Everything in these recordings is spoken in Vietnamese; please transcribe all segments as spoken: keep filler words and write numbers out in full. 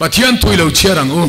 Pathian thui lo chiarang u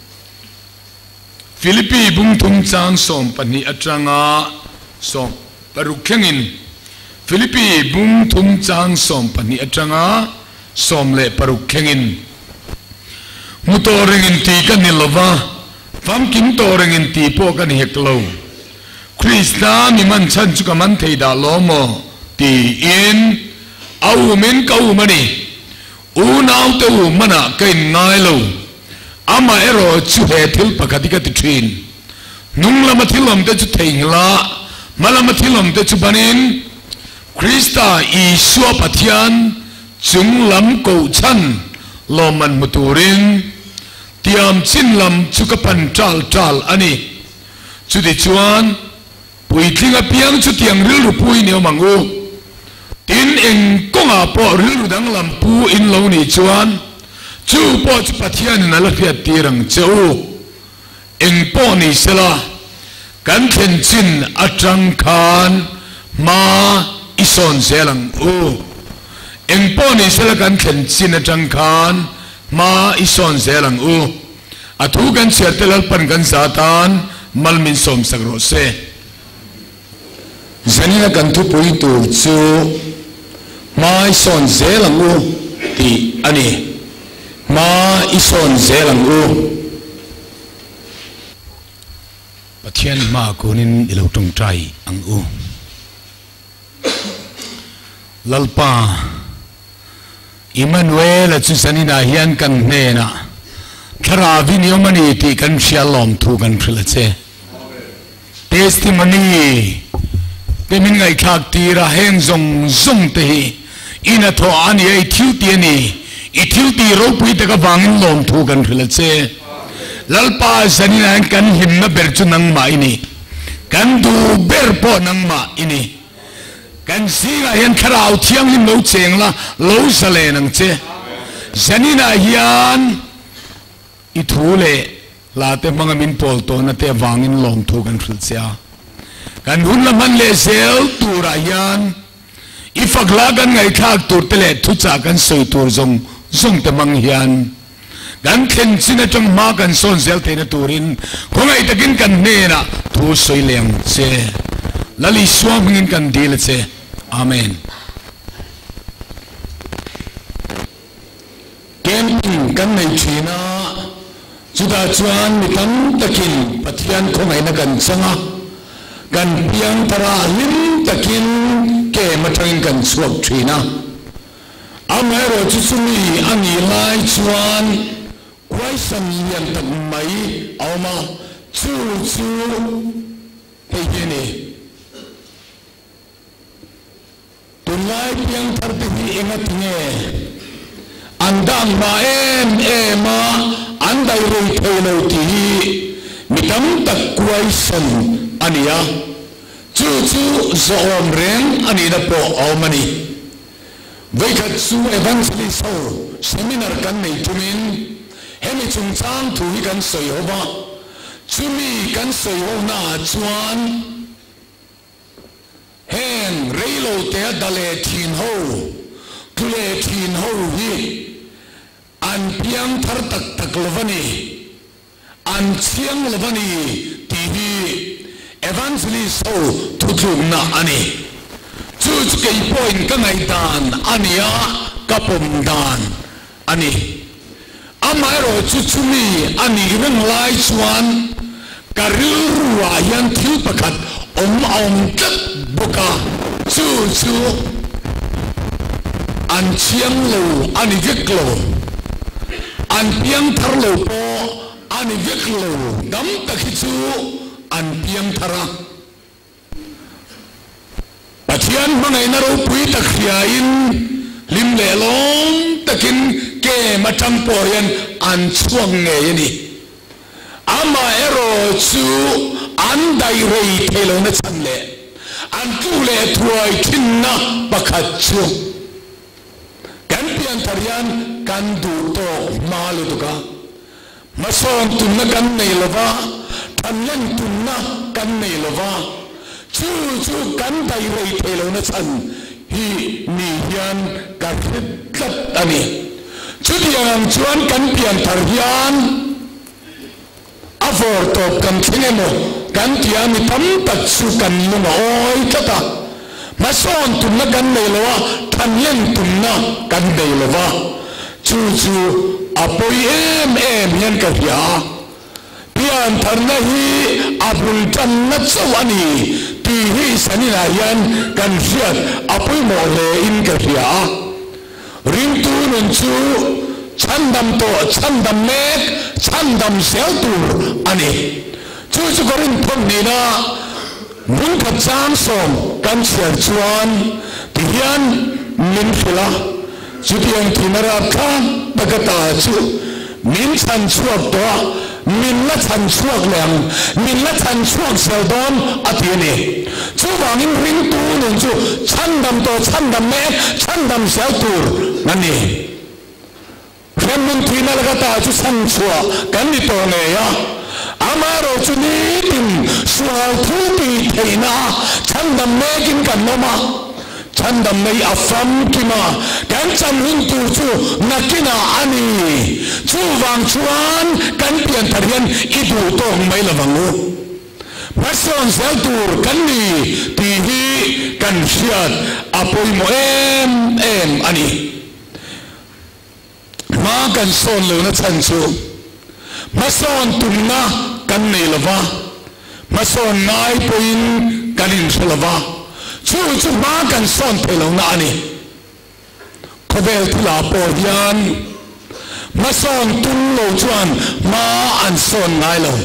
Philippi bung thum chang som pani atranga som paruk khlengin Philippi bung thum chang som pani atranga som le paruk khlengin mutorengin ti kan nilova fam kim torengin ti po kan heklo Krista mi man chan chu ka man thei da lomo ti in au men kau mani u nau te u mana kai ngai lo ama ero chu he thil pakati ka ti thin nung lama thilom te chu theingla malama thilom te chu banin Krista Isua Pathian chung lam ko chan loman muturin tiam chin lam chu ka pan tal tal ani chu ti chuan pui thlinga piang chu tiang ril ru pui ne mangu tin eng konga po ril dang lam pu in lo ni chuan chu po chu Pathian na la fiat tirang cheu eng po ni sela kan thlen chin atang khan ma ison selang u eng po ni sela kan thlen chin atang khan ma ison selang u athu kan sertelal pan kan satan malmin som sagro se zanina kan thu pui tur chu ma ison selang u ti ani ma ison zelang u Pathian ma kunin ilo tung trai ang u lalpa Emmanuel chu sanina hian kan ne na thara vinyo mani ti kan shalom thu kan phila che testimony te min ngai khak ti ra heng zong zong te ina tho ani ai thiu ti ni ithiu ti ro pui te ka wangin lom thu kan phila che lalpa sanina kan him na ber chu nang ma ini kan du ber po nang ma ini kan singa hian kharau thiang him lo cheng la lo sale nang che sanina hian ithule la te mangamin pol to na te wangin lom thu kan phil cha kan hun la man le sel tura hian ifakla kan ngai thak tur te le thu cha kan soi tur zong zong te mang hian gan khen china trong ma kan son zel te na turin khongai takin kan ne na thu soi leng che lali swam ngin kan dil che amen ken kan nei china chuda chuan mi tam takin Pathian khongai na kan changa kan piang tara lim takin ke mathang kan suak china amero chu sumi ani lai chuan kwai sam yan tak mai awma chu chu hei ni tunai piang thar te hi engat nge andang ma em ema andai roi thelo ti mitam tak kwai sam ania chu chu zom reng ani na po awmani với các su evangelist ho seminar kan nei tumin hemi chung chang thu hi kan soi ho ba chumi kan soi ho na chuan hen reilo te dale thin ho tule thin ho hi an piang thar tak tak lovani an chiang lovani ti hi evangelist ho thu thu na ani Chus kay point ka ngay dan ania kapom dan ani amaro chuchumi ani reng lai chuan karuwa yan thil pakat om om kat boka chu chu an chiang lo ani veklo an piang thar lo po ani veklo dam takhichu an piang thara Pathian mangai na ro pui tak hiain lim le long takin ke matang poyan an chuang nge ni ama ero chu an dai rei thelo na chan le an tu le thuai thin na pakhat chu kan pian tharian kan du to malu tu ka mason tu na kan nei lova thanyan tu na kan nei lova chu chu kan dai rei thelo na chan hi ni hian ka thit tat ani chút yang chuan kan pian thar hian a vor top kan thenge mo kan tia mi tam tak chu kan lu oi kata ma son tum na kan nei lowa than len tum na kan nei lowa chu chu apoi em em hian ka hia pian thar na hi abul tan na chawani ti hi sanina hian kan hiat apoi mo le in ka hia ring tu nun chu chandam to chandam mek chandam sel tur ani chu chu korin thom ni na mun ka chang som kan cher chuan ti hian min phila chu tiang thimara kha bagata chu min chan chuak to min la chan chuak lem min la chan chuak sel don atiani chu wangin ring tu nun chu chandam to chandam mek chandam sel tur nani khen mun thina lagata chu san chua kan ni to ne ya amaro chu ni tin sual thu pi theina chandam mekin kan noma chandam nei afam kima kan chan hun tu chu nakina ani chu wang chuan kan pian tharian idu tong mai lawangu mason sel tur kan ni ti hi kan hiat apoi mo em em ani ma kan son lo na chan chu ma son tum na kan nei lova ma son nai poin kan in lova chu chu ma kan son the lo na ani khovel thila po hian ma son tum lo chuan ma an son nai lo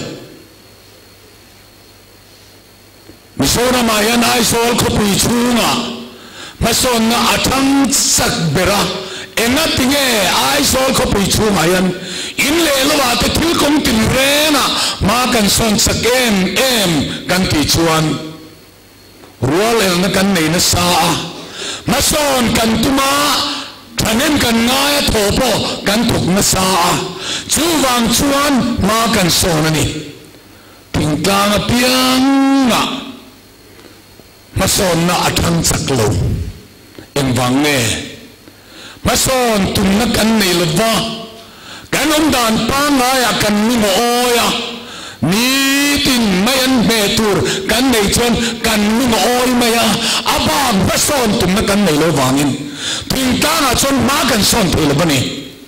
mi sona ma yan ai sol khopi chunga ma son na athang sak bera enna tinge ai sol khopi chunga yan in le lowa te thil kom tin rena ma kan son sakem em kan ti chuan rual el na kan nei na sa ma son kan tuma thanem kan ngai thopo kan thuk na sa chu wang chuan ma kan son ani ting tlang a piang na ma son na athang sak lo en wang ne ma son tum na kan nei lova kan om dan pa nga ya kan ni mo oya ni tin mayan me tur kan nei chon kan ni mo oi maya aba ma son tum na kan nei lo wangin tin ta na chon ma kan son the lo bani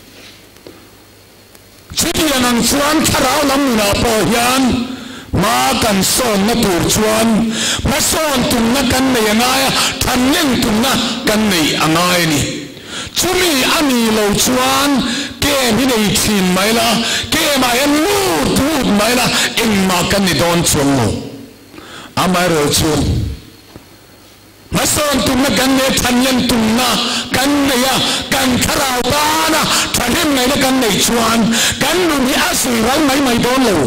chiti anang chuan tharau lam na po hian ma kan son na tur chuan ma son tum na kan nei anga than ning tum na kan nei anga ni chumi ani lo chuan ke mi nei thin mai la ke ma yan lu tu mai la in ma kan ni don chuan mo amai ro chu ma son tum na kan ne than yan tum na kan ne ya kan tharau ba na thanim nei na kan nei chuan kan nu ni asui rai mai mai don lo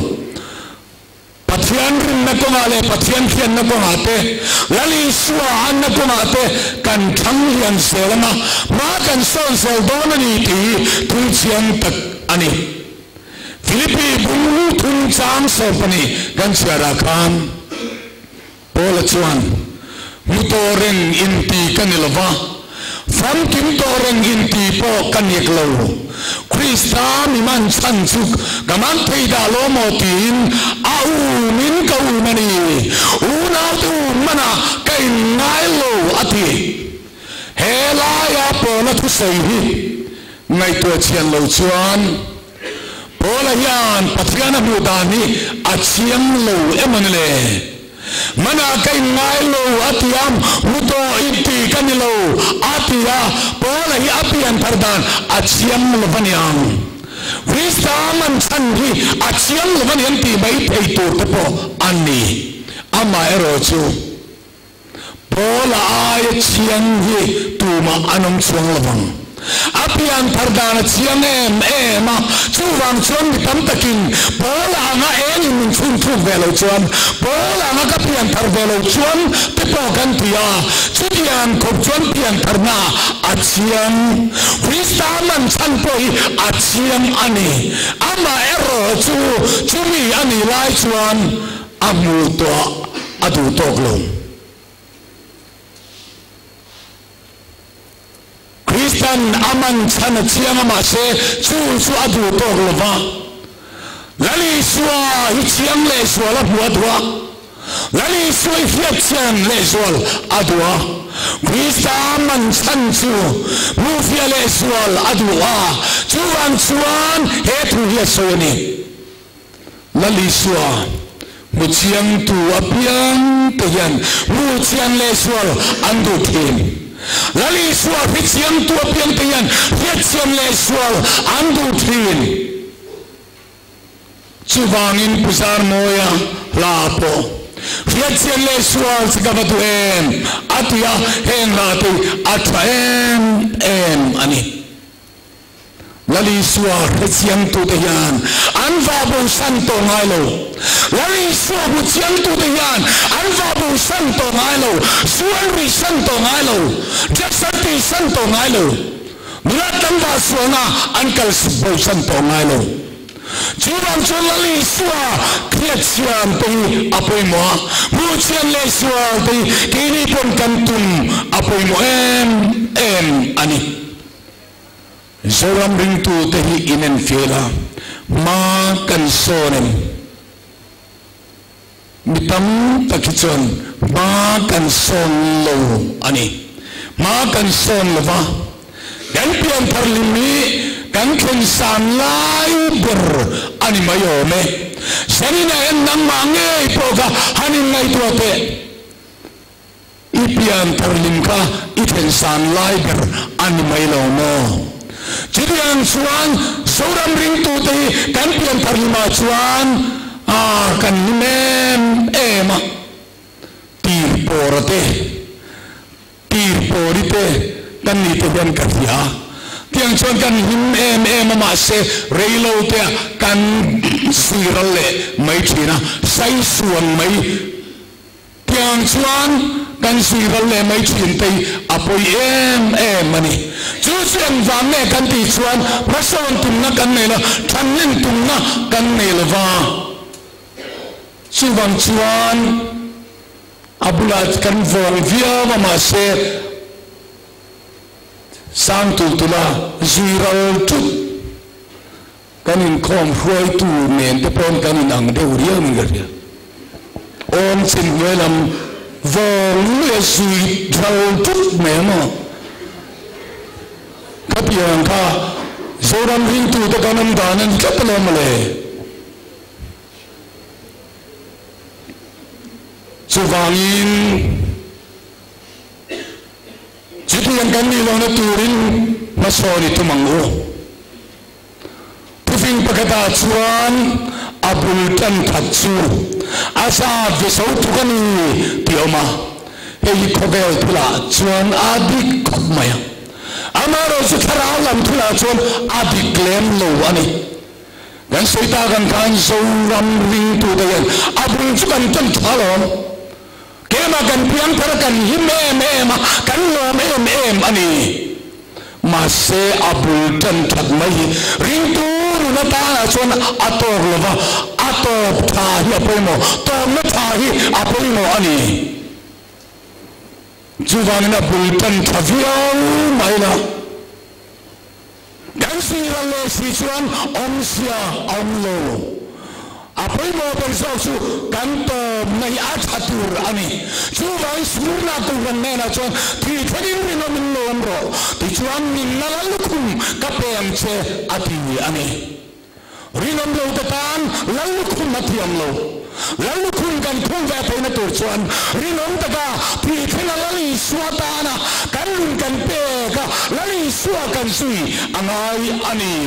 pathian rin na ko ngale pathian khian na ko ngate lali suwa an na ko ngate kan thang hian selama ma kan son sel don ani ti thun chiang tak ani Filipi bungu thun cham so pani kan siara khan pola chuan mutoren inti kanilova fam kim toren inti po kaniklo Krista mi man chan chuk gaman theida lo motin au min kau mani una tu mana kai ngai lo ati hela ya pola thu sei hi ngai to chian lo chuan pola yan pathiana bu dani achiam lo emanle mana kai ngai lo atiam muto inti kanilo atia pola hi apian tardan achiam lo baniam Krista man chan hi achiam lo baniam ti mai thei to te po ani ama ero chu pola ai chiang hi tuma anom chuang lo bang apian tardana chiang em ema chuwang chuan mi tam takin pola nga eni min chun chun velo chuan pola nga ka pian tar velo chuan te po kan tia chudian kop chuan pian tarna achiang Krista man chan poi achiang ani ama ero chu chumi ani lai chuan amu to adu tok lo Krista chan aman chan chiang ama se chu chu adu to lova lali suwa hi chiang le suwa la bua dua lali suwa hi chiang le suwa adua Krista man chan chu mu fia le suwa adua chu an chuan he thu hi soni lali suwa mu chiang tu apiang te yan mu chiang le suwa andu thin lali sual hi chiang tu apiang te yan hi chiang le sual andu thin chuwangin pusar moya lapo hi chiang le sual sikabatu em atia heng lati atwa em em ani lali sual hi chiang tu te yan anva bu santo ngailo lali sual bu chiang tu te yan anva bu santo ngailo sual ri santo ngailo jaksati santo ngailo mulat tamba suana ankal bu santo ngailo Jubang lali sual kriat siam te apoi mo mu chiang le sual te kini pun kantum apoi mo em em ani Zoram ring tu tehi inen fela ma kan sonem mitam takichon ma kan son lo ani ma kan son lova dan pian parlimi kan ken san lai ber ani mayome sanina en nang mange poga hanin ngai tuate ipian parlim ka iten san lai ber ani mailo mo jadi yang suan seorang ring tu teh kan pian parlima suan ah kan nem ema tir porate tir porite kan ni tu kan kerja tiang suan kan him em em ma se reilo te kan sirale mai china sai suan mai tiang suan kan sirale mai chin te apoi em em mani chú chuyện vàng này căn tỷ chuan rason tung na căn này là thanh nên tung na căn này là va chú vàng chuan abulat căn vòng vía mà mà se sang tu tu la zero tu căn in khom huay tu men te pon căn in ang deu riêng mình cái ôm xin huay làm vòng lệ zero tu mẹ mà kapiang ka zoram ring tu te kanam danan kapalo male chuwangin chitian kan ni lo na turin masori tumango pufing pakata chuan abul tan thatchu asa vesau tukani tioma hei khobel thula chuan adik khopmaya amaro su tharau lam thula chuan adi claim lo ani gan soita gan kan so ram ring tu de abung chu kan tan thalom kema gan piang thar kan hi me me ma kan lo me me ani ma se abul tan that mai ring tu na ta chuan ator lova atop tha hi apoimo to na tha hi apoimo ani Juwang na bultan thaviau maila dan sirale si chuan omsia omlo apoi mo persosu kanto nai athatur ani Juwang surna tu ganna chuan thi thadin rino min nomro ti chuan min nalalukum kapem che ati ani rinom lo tatan lalukum mathiam lo lalu kun kan kun va pe na tur chuan rinom taka thi thena lali suatana kan lun kan pe ka lali suwa kan sui angai ani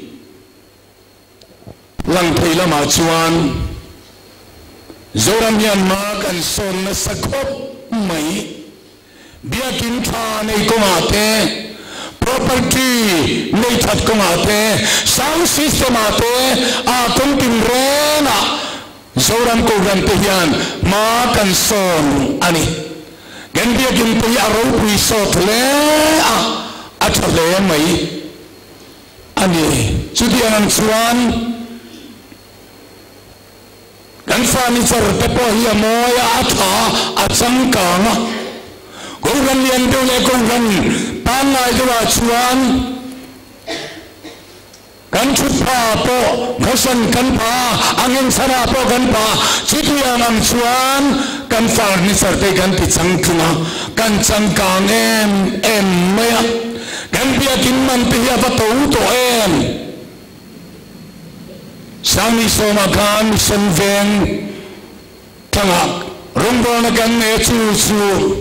lang thei lama chuan zoram yan ma kan son na sakhop mai biakin tha nei ko ma te property nei that ko ma te sound system ate a kon tin rena Zoram ko gan tehian ma kan son ani gan dia gin pe aro pui sot le a athale mai ani chudian chuan gan furniture te po hi moya atha achang ka nga ko gan lian de le ko gan tan ngai dewa chuan kan chut pa po khosan kan pa angin sara po kan pa chitu yang am chuan kan furniture te kan ti chang thuna kan chang kang em em maya kan bia kin man ti ya pa to to em sami soma kan son veng tanga rongbo na kan ne chu chu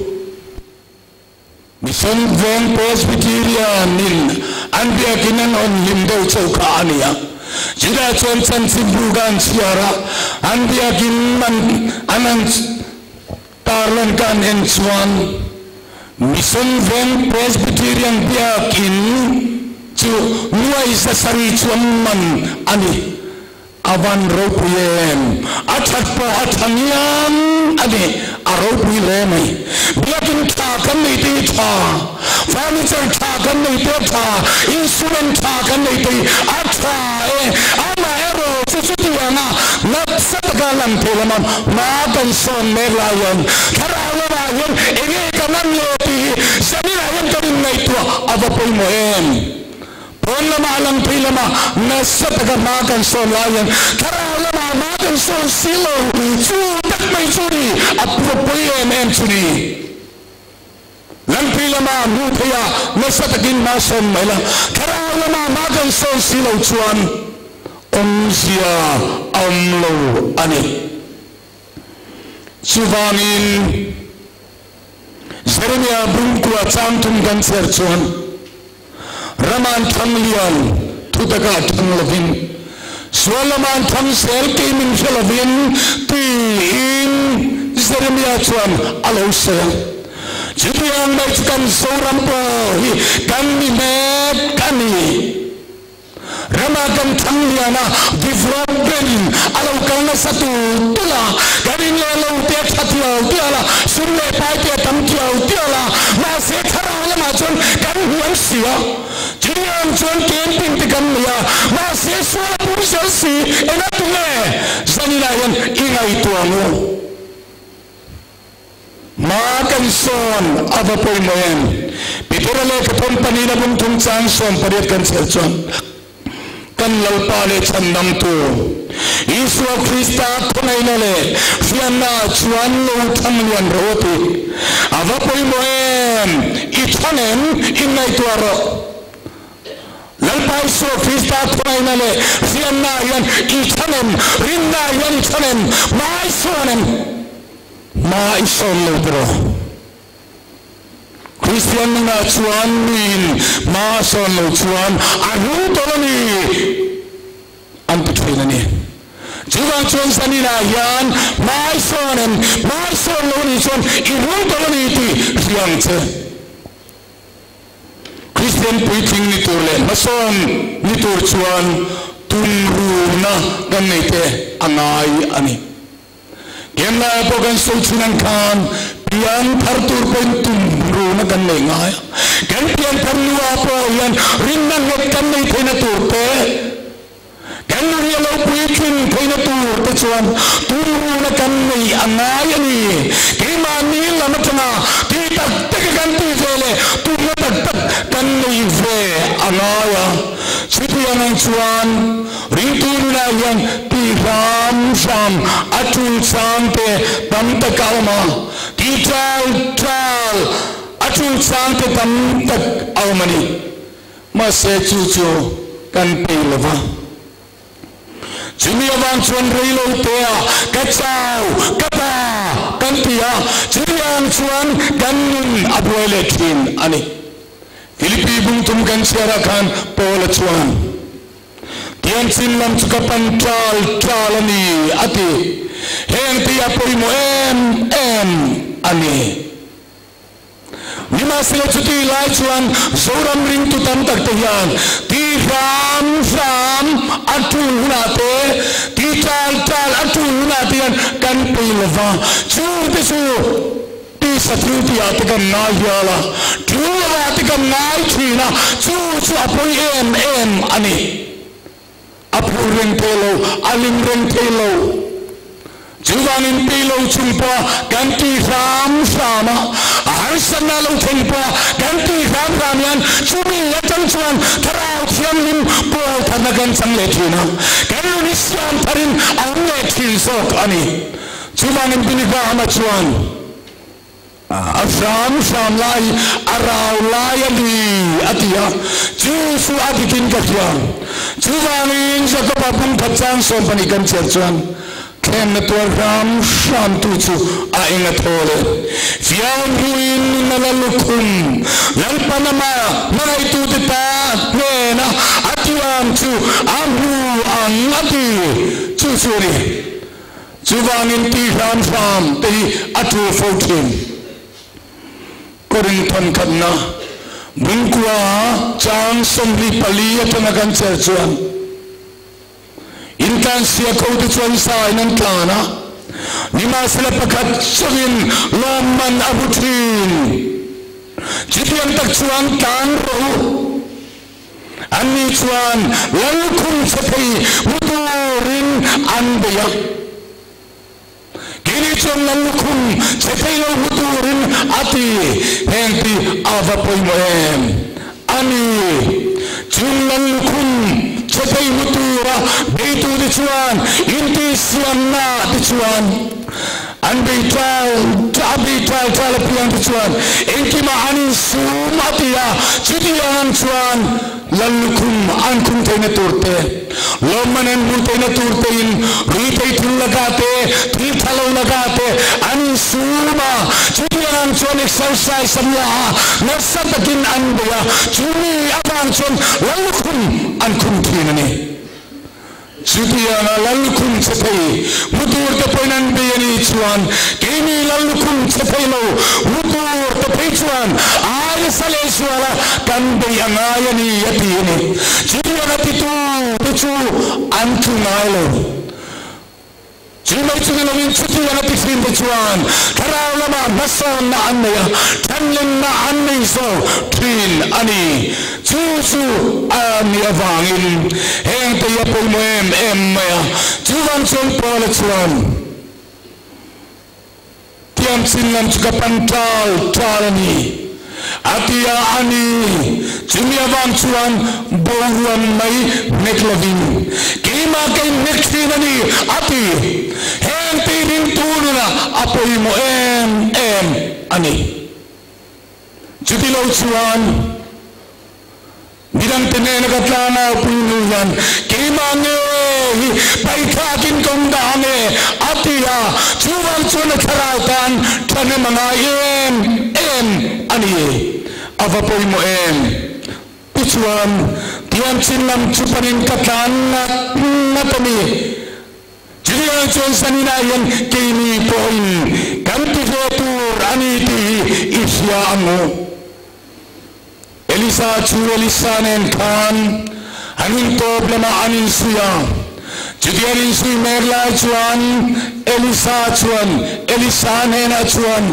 mission veng presbyterian nin an bia kinan on lim do chau kha ania jida chon chan sim bugan siara an bia kin man anan tarlan kan en chuan mission veng presbyterian bia kin chu nuai sa sari chuan man ani avan ropiem achat po athaniam ani aropi lemai biakin tha kan nei ti tha furniture tha kan nei te tha instrument tha kan nei te atha e ama ero chuchutiana nat satgalam thelaman ma kan son me layan tharawa ba yen enge kanan loti samira yen karin nei to avapoi moem pon lama alam thi lama nasat ka ma kan son layan thara lama ma kan son silo chu tak mai churi apro poi em em churi lam thi lama mu thia nasat kin ma son mela thara lama ma kan son silo chuan om sia om lo ani chuwanin Jeremia bungkua chantum kan ser chuan Raman tham lian thu taka thang lovin Solomon tham sel ke min felovin ti in Jeremia chuan alo se Jiang mai kan soram po hi kan ni me kan ni Rama kan thang liana development alo kan na satu tula garin le lo te thatio tiala sunle pai te tam tio tiala ma se thara la ma chon kan huan sia Jiang chuan ken pin ti kan nia ma se so pu se si ena tu le zanila yan ingai tuangu ma kan son ava poi moen pitera le ka pon panina bum tum chang son pariat kan sel chuan kan lalpa le chandam tu Yesu Krista thonai na le fianna chuan lo tham lian roti ava poi moen I thanen inai tuaro lalpa Yesu Krista thonai na le fianna yan I thanen rinna yan thanen mai sonen mai son lo bro Christian na chuan min ma son lo chuan aru tolani an puthina ni Jiwang chuan sanina yan mai sonen mai son lo ni son iru tolani ti riang che Christian preaching ni turle mason ni tur chuan tumru na kan nei te angai ani Gemna pogan so chunan kan pian thar tur pen tum ru na kan nei ngai kan pian thar lua po yan rin na ngot kan nei thena tur te kan ri lo pui thin thena tur te chuan tur ru na kan nei angai ani ke ma ni la ma thana ti tak tak kan ti vele tu na tak tak kan nei ve anaya Sitian ang chuan ring tu na yan ti ram sam atul sante tam takalma ti tal tal atul sante tam tak almani ma se chu chu kan pe lova Jimmy avan chuan reilo tea ka chau ka pa kan tia Jiriang chuan kan nun abuele thin ani Filipi bung tum kan siara kan pola chuan Tian sin lam chuka pantal talani ati heng ti apoi mo em em ani Nima sila chuti lai chuan zoram ring tu tam tak tayan ti ram ram atul hunate ti tal tal atul hunate yan kan pilava chu te chu Satruti atikam na yala, chula atikam na china, chu chu apoi em em ani, apoi ring telo, aling ring telo, Juwangin pilo chumpa ganti ram sama arsana lo chumpa ganti ram ramian chumi yatang chuan tharau thiamlim pol thanagan sangle thina kalu siam tharin angle thil sok ani juwangin pinika ama chuan Afram Sam lai arau lai ali atia Jesu adikin kafiang Juwangin sakapapung pachang sompani kan cherchuan Ken tuan ram Sam tuju aingat hole Fiang ruin nalalukum Lalpanama mga itu tita Nena atiwam chu Amhu ang ati Chusuri Juwangin ti ram Sam Ti atu fourteen Korinton kanna Mungkwa Chang somli pali Atanagan cherchuan Intan siya kautu chuan sa inan klana Nima sila pakat sawin Loman abutrin Jitiang tak chuan kan rohu Ani chuan Lalukung sapay Muturin anbayak Kini chuan lalukung Sapay lo muturin Ati Henti avapoy mo em Ani Chuan lalukung Sapay mutura Beitu di chuan Inti siam na di chuan Anbay tal Tabi tal talapiang di chuan Inti maanin sumatia Chutiangan chuan Lalukum angkum tayo na turte Lomanan mun tayo na turtein Ritay til lagate Til talaw lagate Anin suma Chutiangan chuan exercise samla Nasatakin anbaya Chumi abang chuan Lalukum angkum tayo na ni Chutiangan lalukum sapay Mutur tapay nanbayani chuan Kini lalukum sapay lo Mutur tapay chuan Ari saleswala Kanbay angayani yati ini Chutiangan titu Titu antunalo Chumay chunilawin chutiangan titin tichuan Karaw lama mason na anaya Tanlin na anay so Trin ani Chuchu ani avangin Heng tayo po mo em em maya Chuwan chun pala chuan Tiam sinlam chukapantal Talani Atia ani Chumiavang chuan Bawang may neklavin Kima kay neksin ani Ati Heng tiring tulo na Apoy mo em em ani Chutilaw chuan Bidang tinena katlana Pinuyan Kima nge Baikakin kong dame Atia Chuwan chuan nakarautan Tane mga em em ani avapoy mo em Pichuan Tiyan sinlam chupanin katan Natami Jiriyan chuan saninayan Kini poin Kantivetur aniti Isya amo Elisa chu Elisa nen kan Anin problema anin suya Jiriyan suy merla chuan Elisa chuan Elisa nena chuan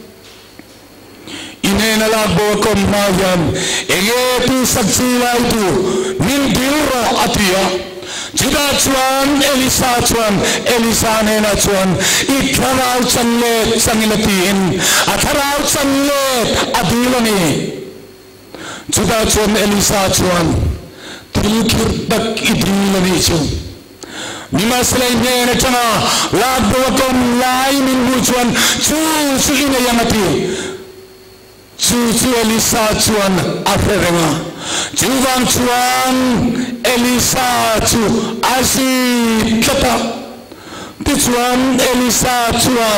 Inena labo komayan Egeti saksila itu Mindilro atia Jida chuan Elisa chuan Elisa nena chuan Ikaraw chanlet sangilatiin Akaraw chanlet adilani Jida chuan Elisa chuan Tilkirtak idilani chuan Nima selain nena chana Labo kom lai min chuan Chusu ina yang ati Chuchu Elisa chuan aferenga Juwang chuan Elisa chu asi kata Pichuan Elisa chuan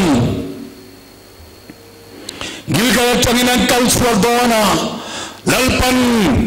Gilgaya tanginan kalswagona Lalpan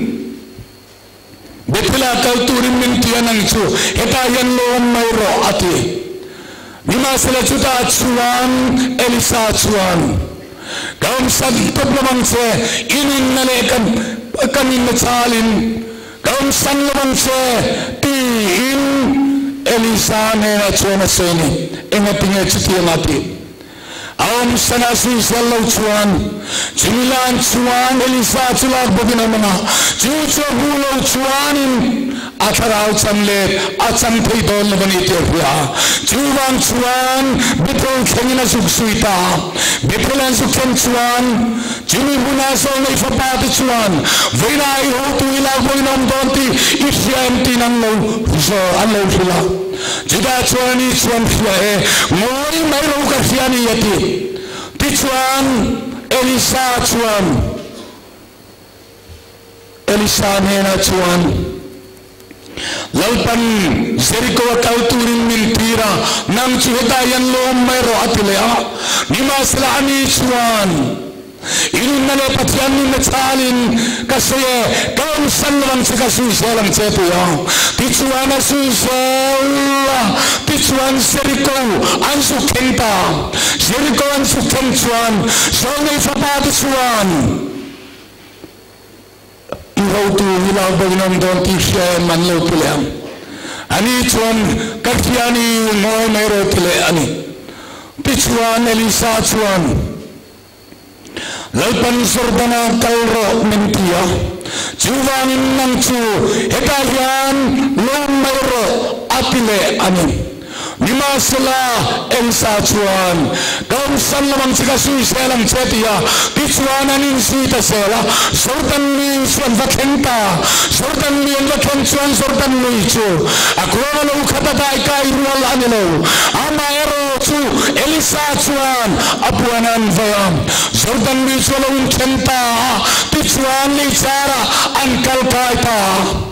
Betila kalturin mintianang chu Hetayan loon mayro ati Nima sila chuta chuan Elisa chuan Kaum santo naman se inin nalekan kamin na salin kaum san naman se tiin Elisa nena chona seni engatinga chutiya ngati Aum sana suisel lau chuan Jimilan chuan Elisa chulak bogina mga Chucho hulau chuanin Atharau chamlet Acham theidol labani terpia Chuwang chuan Betul khengina suksuita Betulan sukhen chuan Jimi bunaso na ifapati chuan Vina ihotu ilag boinam donti Isyamti nang lau So anlau sila Jida chuan i chuan fia e Ngoi may lau ka fia ni yati Ti chuan Elisa chuan Elisa nena chuan Lalpan Jericho kauturin miltira Nang chuhetayan lom may ro atilea Nima sila ani chuan Ilin na lepatyan ni Natsalin kasi kaum sanlang sa kasusalang chetuya Tichuan na susal Tichuan Jericho ang sukenta Jericho ang sukentuan So ngay fapatichuan Ihaw tu hilaw ba ginong doon tisya manlaw tuliang Ani chuan kakyani ngoy mayro tili ani Tichuan Elisa chuan Lalpan sordana kalro mentia Juwanin nang chu Hetayan Lom mayro atile anin Lima sila Elsa chuan Kaum san lamang sika sui selang chetia Tichuan anin suita sela Sortan ni suan vakenta Sortan ni ang vaken chuan sortan ni chu Ako nalang katatai ka irual anilo Ama ero chu Elisa chuan Apuanan vayam Sortan ni sualawin kenta Tichuan ni cara Angkal kaita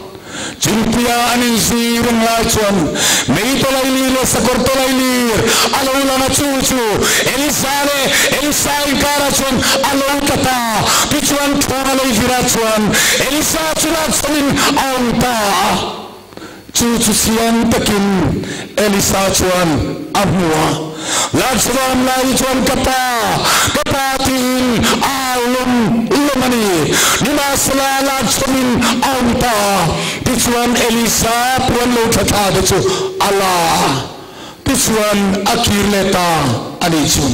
Jimpia anin sirung lachuan Meito lailir sa korto lailir Alaw na na chuchu Elisale Elisa inkara chuan Alaw kata Tichuan kara lay virachuan Elisa chulat samin aunta Chuchu siyan takin Elisa chuan Amua Lachuan lai chuan kata Kapatin Alum Lumani Nima sila lachuan aunta Tichuan Elisa puan lo kata chu Allah Tichuan akirleta anichun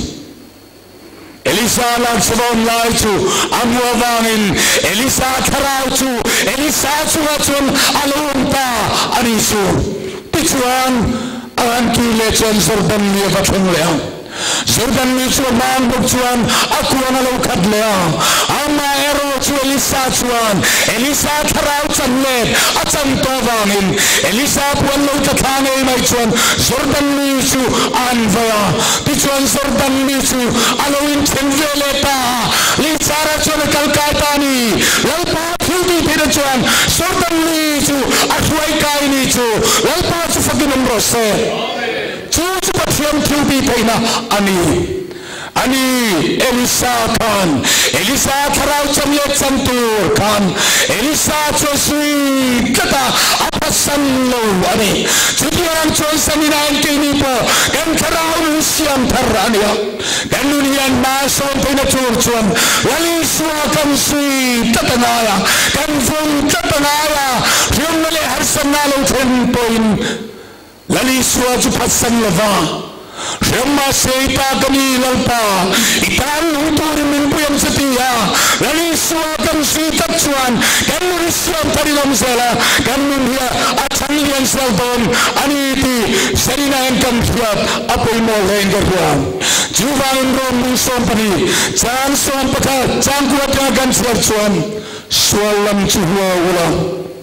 Elisa lag sabon lai chu amwa wangin Elisa karau chu Elisa chunga chun alunta anichu Tichuan ang kilechuan sordan niya batong leang Jordan ni chuan mang buk chuan aku ang alaw kadlea Ama ero chu Elisa chuan Elisa karau chanlet Acham tovangin Elisa puan lo kakanay may chuan Jordan ni chu anvaya Ti chuan Jordan ni chu alawin chenveleta Linsara chuan kalkaitani Lalpa hildi pina chuan Jordan ni chu asway kai ni chu Lalpa chu faginam rose Chuchu patiyam tubi payna ani ani Elisa kan Elisa karau chamlet santur kan Elisa chosui kata apasan lo ani chudian chosamina kini po kan karau usiam tarania kan unian mason payna churchuan lali suwa kan sui tatanaya kan fung tatanaya yung mali harsan nalong tempoin Lali suatu pasan lava Shema seita kami lalpa Itan uturi mimpu yang setia Lali suakan sita cuan Kanu risiam tarilam sela Kanu dia acan yang selton Aniti serina yang kan fiat Apa imo lain kerjaan Juvain rom musom pani Jangan suam pakat Jangan kuat yang siar cuan Sualam cuhua ulang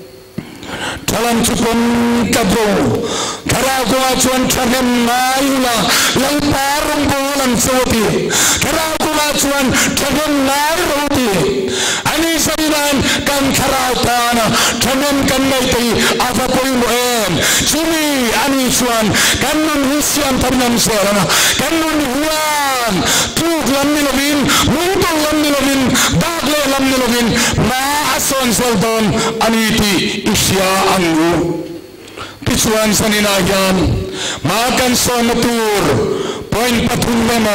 Dalam cupon kadro Karago acuan kanem mayula Lalparong bulan soti Karago acuan kanem nairoti Ani sarinan kan karautana Kanem kan naiti Apa poin moem Cumi ani cuan Kanun husian tarinam serana Kanun huan Tuk lam nilovin Muntong lam nilovin Dagle lam nilovin Maason seldon Aniti isya anggu Tichuan saninayan Makan sonatur Poin patun memo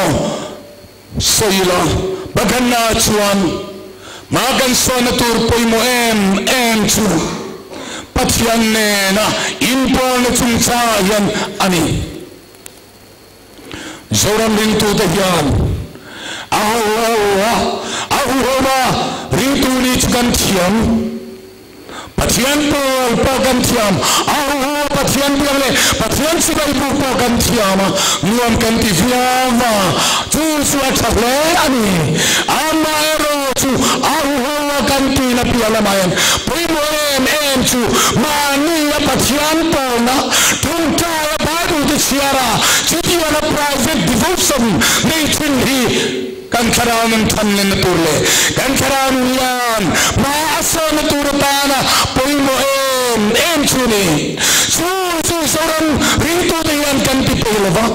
Soila Bagan na chuan Makan sonatur poin mo em Em chu Patyan nena Impo na chungsayan Ani Zoram rin tutahyan ahu ahu ba rintu ni chukan thiam pathian pol pokan thiam ahu pathian biale pathian sibai bu pokan thiam nuam kan ti fiama chu suat thale ani ama ero chu ahu kan ti na piala mayan poimo em em chu mani pathian pol na thungta badu ti siara chi wala private devotion nei thin hi kan kharaun than len turle kan kharaun yan ma ason turtana poimo em em chuni su su soran rintu dengan kan ti pelova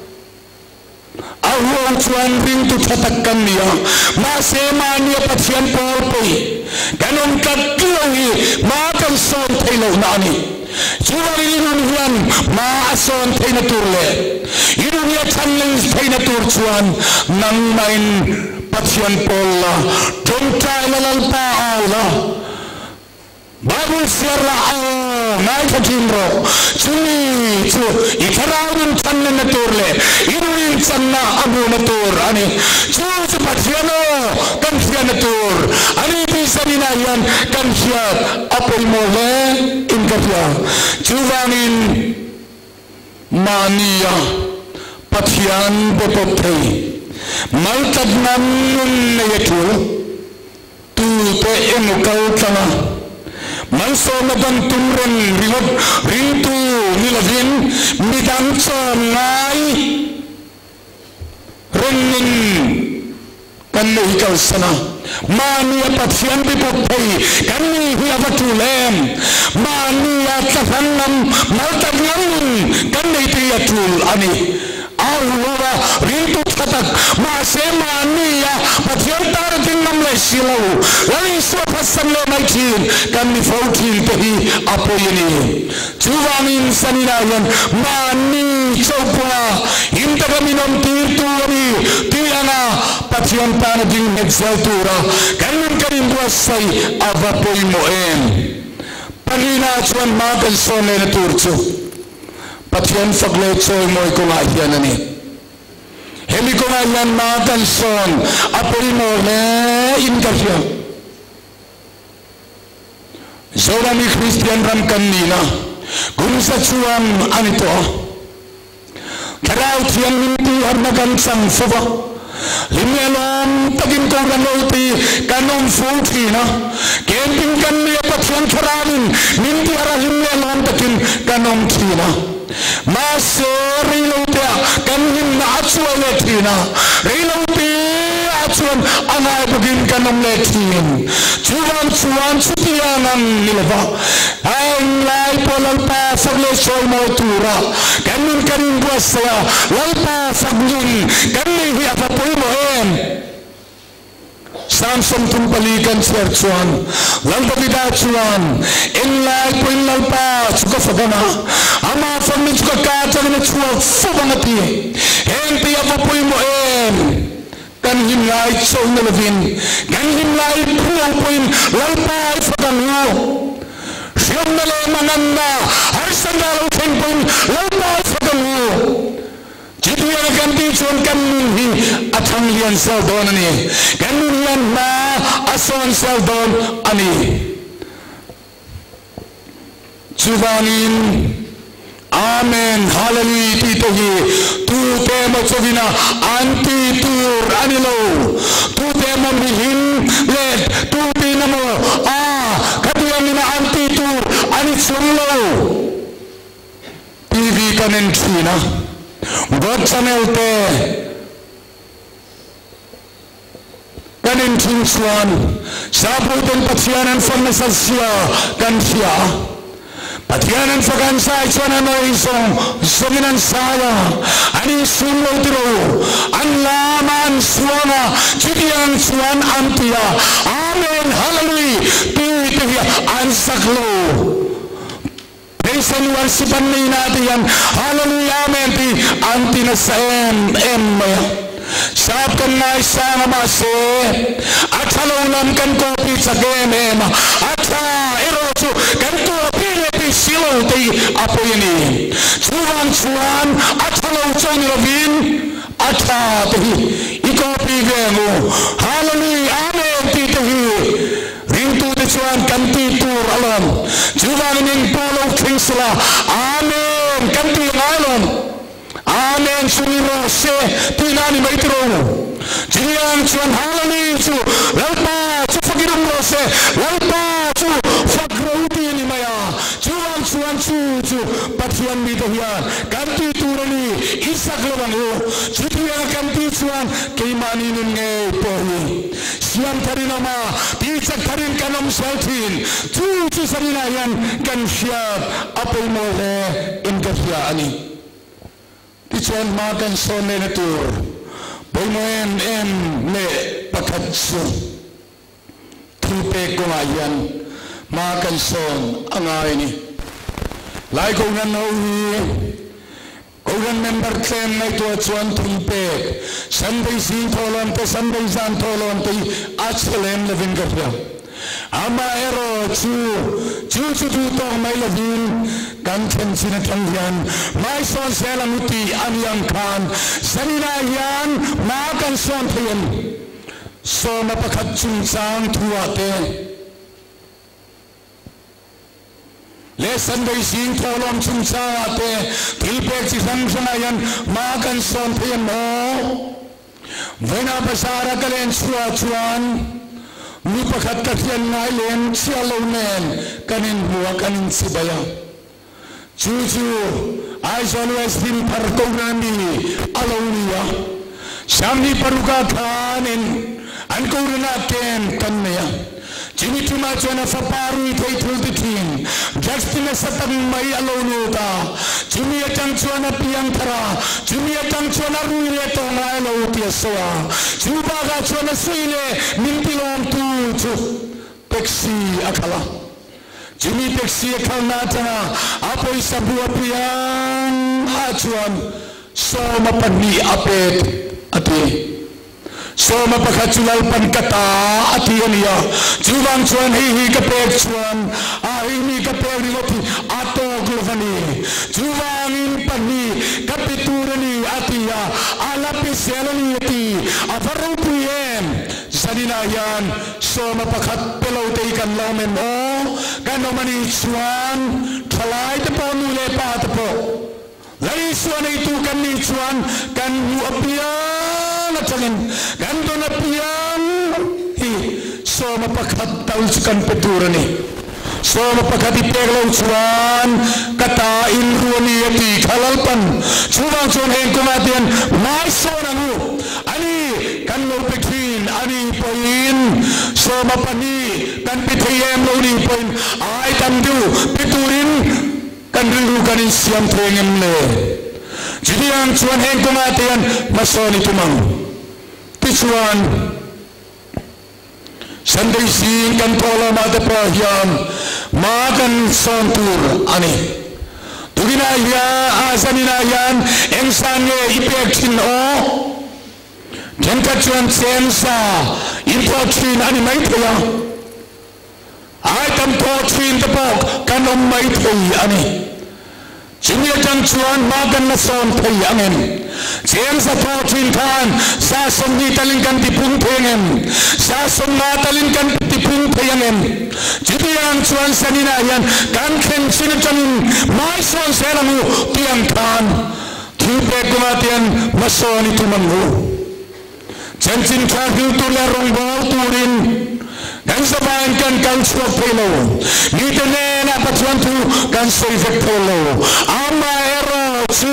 ahu chuan rintu thatakkan niya ma semania pathian pol poi kanon katlohi ma kan son thailo nani chuan inun hian ma ason thaina turle inun ya chanling thaina tur chuan nang main pathian pol la tongta lalpa ala Bible sierra au nai khatinro chuni chu ikharawun channa naturle iruin channa abu natur ani chu chu pathiano kan fian natur ani bi sabina yan kan fiat apel mole in kapia chuwangin mania pathian botopei maltadnan ne yetu tu te emukau tanga Manso nadan tumren riwat rintu nilavin midang ngai renin kanni hikal sana mania pathian bipopei kanni hiavatulem mania tafanam maltagnam kanni tiyatul ani ahuwa rintu tatak mase mania pathian taratin namle silau lali so pasam le maitin kanni fautin tehi apoyini chuwangin saninayan mani chopwa intagaminom tirtu ami tiana pathian taratin exaltura kannin kanin duasai avapoy moen pagina chuan magal sone na turchu pathian fagle choy moy ko ngaian ani heli ko ngaian magal son apoy mo le in kafya Zorani Christian ram kanina gumsa chuan anito karau thian minti arnagan sang fuwa limelom tagin ko ranoti kanom futhina camping kanni pathian kharamin minti ara limelom takin kanom thina masori lotia kanin na achwale thina reloti chuan angai bugin kanom le thin chuan chuan chutianang nilwa ai lai polal pa sagle soi mo tura kanin kanin buasya lalpa saglin kanin hi apapoi mo em samsam tum palikan sir chuan lalpa bida chuan in lai poin lalpa chuka fagana ama famin chuka ka chagna chua fubangati en pi apapoi mo em kan him lai chau na lavin kan him lai puang poin lalpai fadan lo siam na le mananda har sandal utheng poin lalpai fadan lo jituya kan ti chon kan hi athang lian sal don ani kan lian na ason sal don ani chuwanin Amen, hallelujah, tito hi, tu tema chovina, anti tur anilo, tu tema mihin, let, tu dinamo, ah, katuyamina anti tur, anitsulo, T V kanen china, God channel te, kanen chinsuan, sabutan pathianan formasasya, kansya, Patianan fagan sai chuan ano isong sominan saya ani sunlo tiro anlaman suana chikian chuan antia amen hallelujah tu itu ansaklo Praise and worship ni natin hallelujah amen ti antina sa em em Sab kan nai sana mase athalo nam kan kopi sa game em atha erochu kan kopi silo ti apo ini chuan chuan athalo chong rovin atha ti ikopi veng se tina ni mai tro jiang chuan halani chu lalpa chu fakirum ro se lalpa chu fakro ti ni maya chuan chuan chu chu pathian mi to hian kan ti turani isak lawangu chutia kan ti chuan keimani nun nge pohi siam tharina ma ti chak tharin kanom selthin chu chu sarina yan kan siap apoi mo le in ka sia ani ti chuan ma kan son ne tur poi mo en en le pakhat su thupe ko ayan ma kan son angai ni lai ko nan no Kogan member claim na ito at suwan trumpet Sunday sing tolon te Sunday san tolon te at salem na vingarya ama ero chu chu chu chu to may lavin kanchen sinatang yan may son sela muti anyang kan sanina yan makan son tayan so mapakat chung tuwate le Sunday sing tolong chung ate tripek si sang sangayan makan son tayan mo vena pasara kalen chua chuan ni pakat katyan ngailen siya lonen kanin buwa kanin sibaya chuchu I always been parkonami alawniya sami paruka kanin an natin kanaya Jimmy Machona Faparu Title the King, Justina Satan Mai Alonuta, Jimmy Tanchuana Piantara, Jimmy Tanchuana Ruileto Milo Soa, Chubaga Chona Sile, Mintilon Tu, Pexi Akala, Jimmy Pexi Akalnatana, Apo Isabua Pian, Achuan, Soma Pani Apet, Ati. So mapakatsulal pankata atiyan niya juwang chuan hihi kapek chuan ahimi kapek riloti ato glofani juwangin pani kapiturani atiya alapi selani ati avarupuyen saninayan so mapakat pelawte ikan lamen mo kanomani chuan thalay tapo nule pa tapo lay chuan itu kan ni chuan kan uapiyan Natalin, ganto na piyan. Hi, so mapakat tauskan peturani. So mapakat ipeglaw chuan katain ruani ati kalalpan. Chuwang chuan hen kumatian may so nangu. Ani kan lo pekin ani poin. So mapani kan pitayem lo ni poin. Ay tandu peturin kan rindu kanin siyam trengem le. Jadi yang chuan hen kumatian masoni tumang. Tichuan Sunday sing kan pola mata pohyan makan sontur ani tugina ya asanina yan engsange ipektin o jenkachuan sensa impotrin ani maitya ai tam potrin tapok kanom maitya ani Jumia Janchuan magan na son pay angin. James sa potrin kan sa som ni talingkan tipung pengen. Sa som na talingkan tipung pengen. Jumia Janchuan sa ninayan kan ken sinajanin may son selamu tiang kan. Tipe kumatian mason itu mangu. Jancin kagil tularong bal turin. Dan sabayan kan kan suap pelo, ni tene na patuan tu kan soifek pelo. Ama ero su,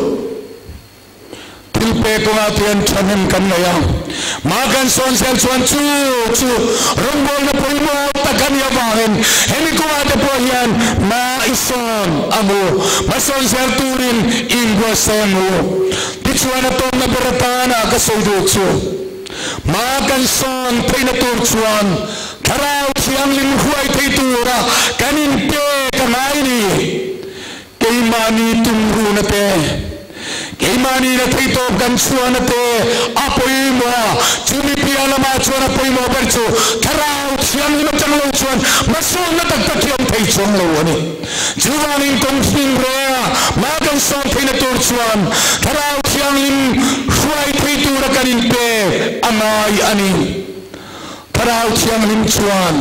tripe kumatian chanin kan naya. Makan son sel suan su su, rumbol na poimo takan ya bahen. Hemi kumate pohian ma ison amu, mason sel turin ingwa semu. Tichuan na tom na beratana kasoiduk su. Makan son peinatur chuan karau siang lim huai theitura kanin pe kanai ni keimani tumru na te keimani na theito kan chuan na te apoi mo chumi piala ma chuan apoi mo berchu karau siang lim changlo chuan masong na tak tak yam thei chong lo ani juwanin kong sing rea makan son peinatur chuan karau siang lim huai theitura kanin pe anai ani karau siang lim chuan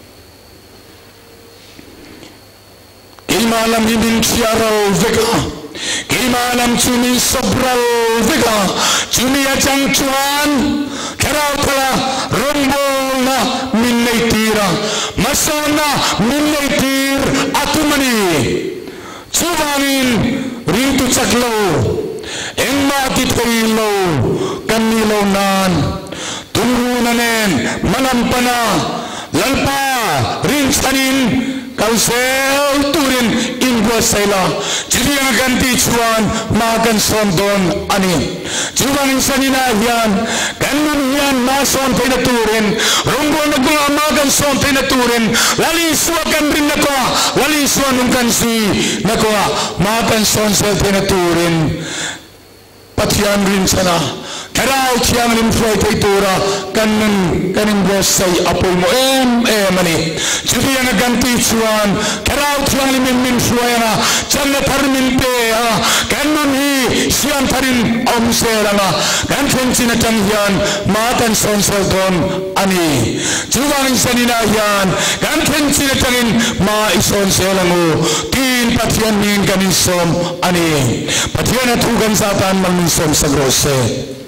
imalam himin siarau veka Kimanam cumi sobral vika cumi ajang cuan kerau telah rombol na minnai tira masana minnai tir atumani cubanin rintu caklo engma titilo kanilo nan tunggu nanen manampana lalpa rinsanin kausel turin ingwa sela jadi yang ganti cuan makan sondon ani cuan insanina hian kanun hian mason pena turin rombo nagua makan son pena turin lali suakan rin nako lali suanung kansi nako makan son sel pena turin patian rin sana kerau tiang lim fuai teitura kanun kanin bosai apoi mo em em ani jadi yang ganti cuan kerau tiang lim min fuai na jangan termin pe kanun hi sian tarin om seranga kan kencina tanghian makan sonsel don ani cuan sanina hian kan kencina tangin ma ison selangu tin patian min kanin som ani patian tugan satan mang som sagrose